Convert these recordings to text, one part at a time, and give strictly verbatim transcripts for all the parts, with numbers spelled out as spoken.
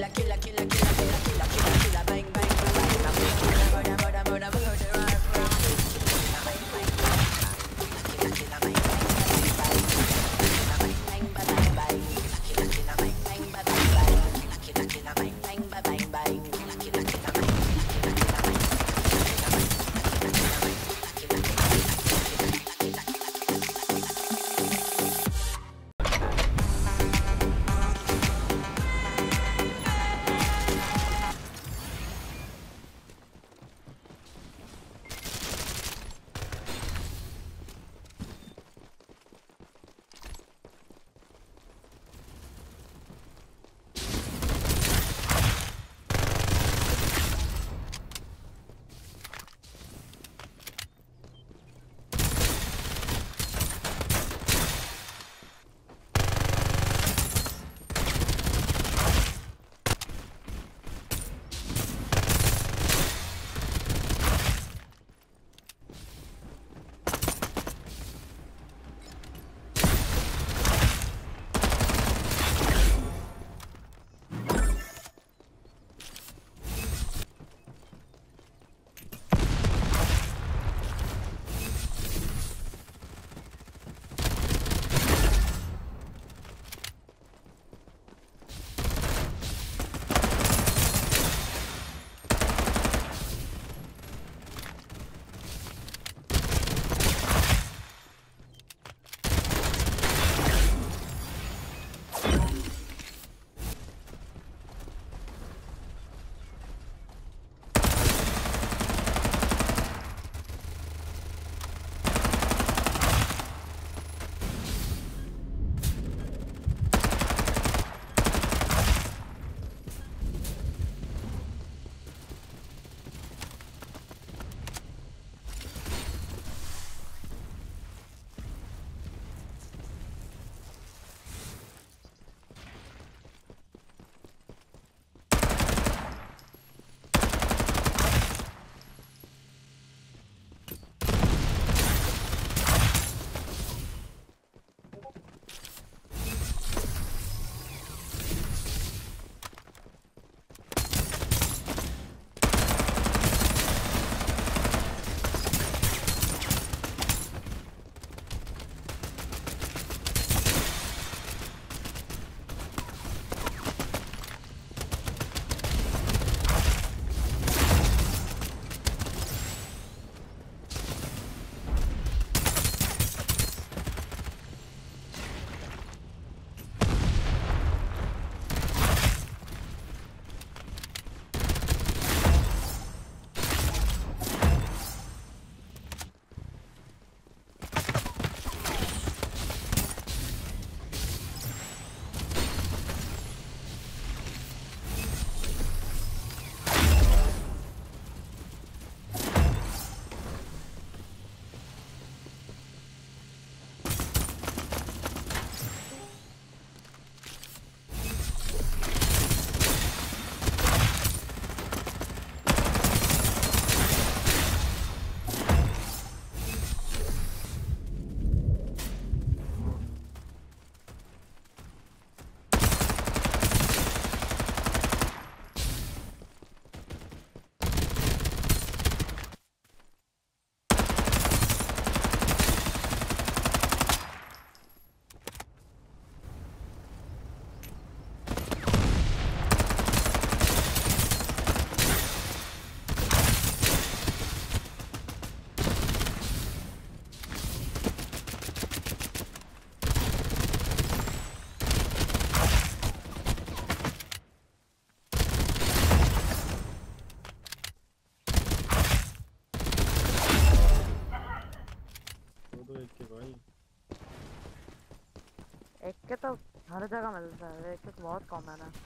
एक के तो हर जगह मिलता है, एक के बहुत कॉमन है।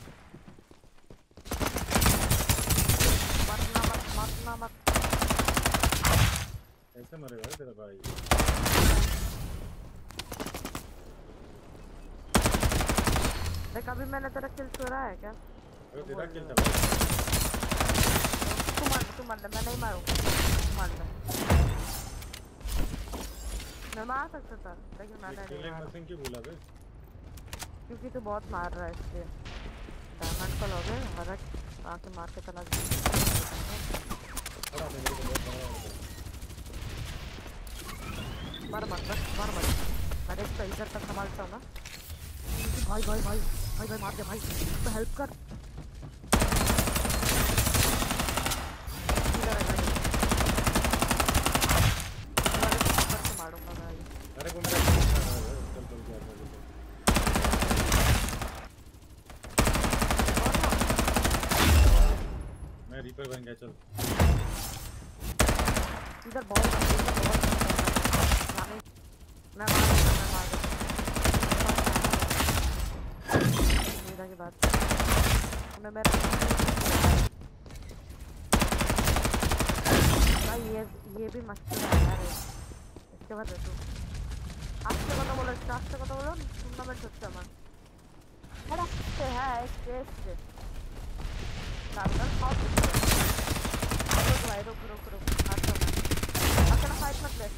मरना मत मरना मत ऐसे मरेगा तेरा भाई। देख अभी मैंने तेरा किल चुरा है क्या? अरे तेरा किल था। तू मार तू मार मैं नहीं मारूंगा, मार ले। मैं मार सकता था लेकिन मैंने नहीं मारा। मशीन क्यों भूला बे? क्योंकि तू बहुत मार रहा है इसलिए। डायमंड को लोगे करेक्ट आके मार के चला गया बड़ा मेरे को बहुत बड़ा हो गया मार मत बस मार मत मैं इसको इधर तक संभालता हूँ ना भाई भाई भाई भाई भाई मार दे भाई तो हेल्प कर मारूंगा भाई अरे को मेरा चल चल गया मैं रिपेयर बन गया चल इधर बहुत मैं मार मैं मार मेरा की बात मैं मेरा भाई ये ये भी मस्ती है यार इसके बाद तू आपसे কথা বলো স্টার্টে কথা বলো টুর্নামেন্ট হচ্ছে আমার এটা সে হ্যাঁ টেস্ট কালকে সব रुक भाई रुक रुक रुक आता हूँ अपना फाइट मत ले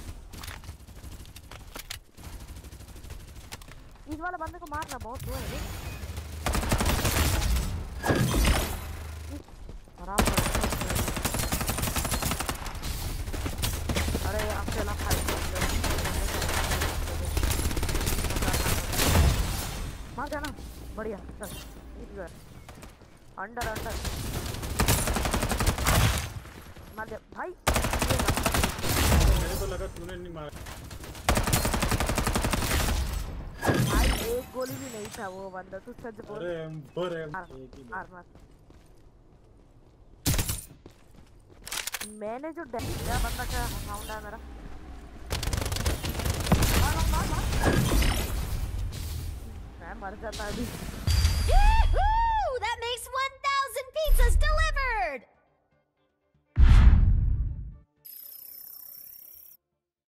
इस वाले बंदे को मारना बहुत दूर है आराम कर अरे अकेला फाइट मत ले मार जाना बढ़िया चल इधर अंडर अंडर मार दे भाई मेरे को लगा तूने नहीं मारा भाई एक गोली भी नहीं था वो बंदा तू सच बोल अरे बर है मार मार मैंने जो डैमेज किया बंदा का साउंड है मेरा मार मार मार मैं मर जाता अभी